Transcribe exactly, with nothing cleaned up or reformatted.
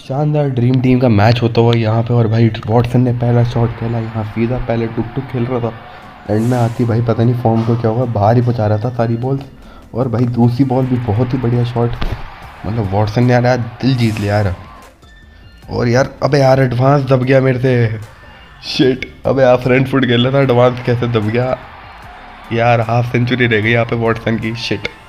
शानदार dream team का match होता हुआ यहाँ पे। और भाई वॉटसन ने पहला शॉट खेला यहाँ सीधा, पहले टुक टुक खेल रहा था, एंड में आती भाई पता नहीं फॉर्म को क्या हुआ, बाहर ही पहुँचा रहा था सारी बॉल। और भाई दूसरी बॉल भी बहुत ही बढ़िया शॉट, मतलब वॉटसन ने यार यार दिल जीत लिया यार। और यार अबे यार एडवांस दब गया मेरे से, शिट। अबे यार फ्रंट फुट खेल रहा था, एडवांस कैसे दब गया यार। हाफ सेंचुरी रह गई यहाँ पे वॉटसन की, शिट।